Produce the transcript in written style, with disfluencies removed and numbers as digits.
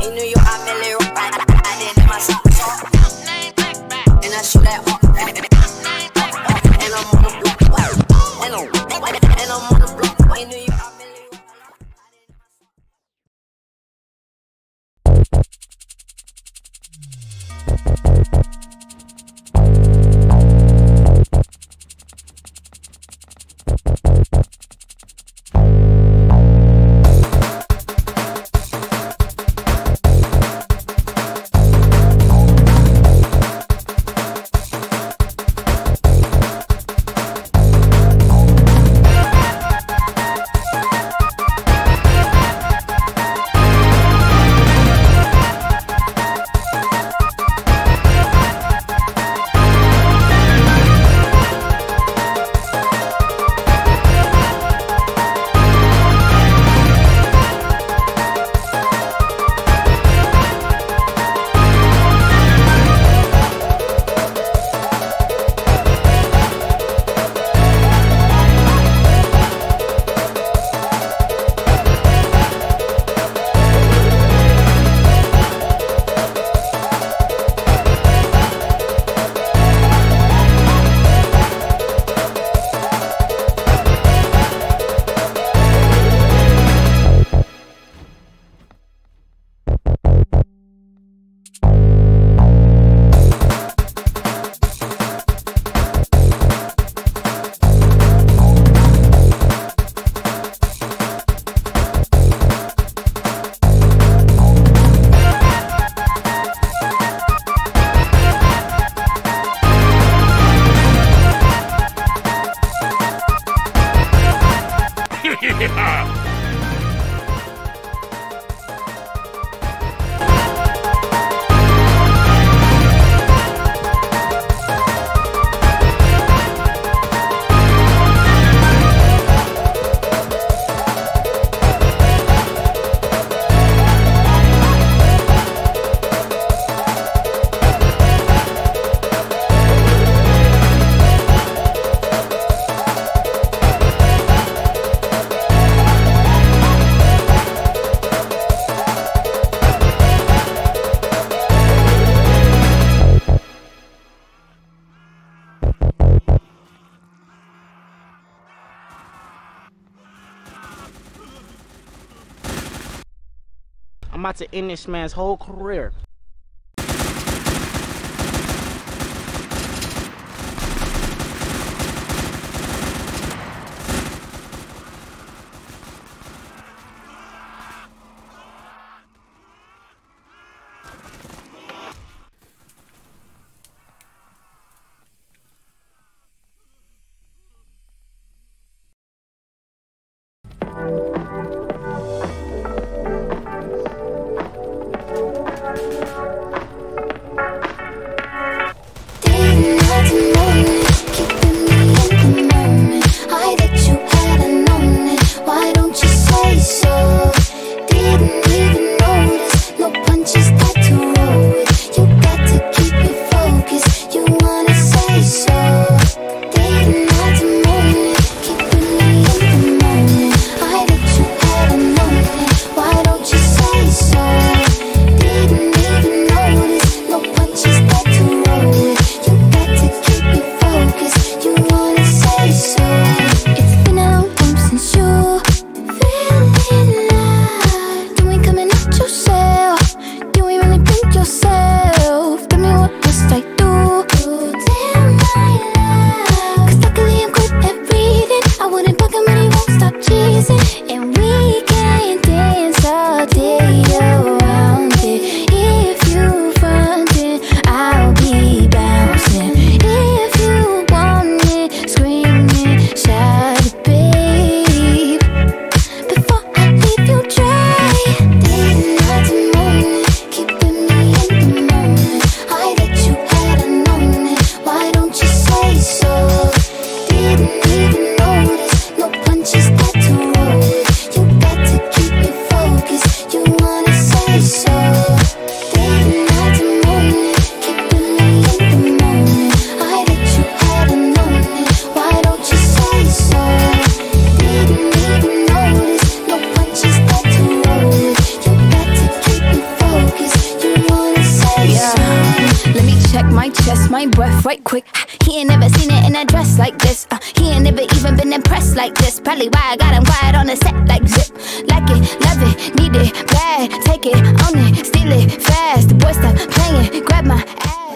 In New York, I barely riding in my socks off. And I shoot that up. And I'm on the block. And I'm on the block. In New York, I barely I'm about to end this man's whole career. Didn't even notice, no punches, tattoo. Let me check my chest, my breath right quick. He ain't never seen it in a dress like this. He ain't never even been impressed like this. Probably why I got him quiet on the set like zip. Like it, love it, need it, bad. Take it, own it, steal it, fast. The boy stop playing, grab my ass.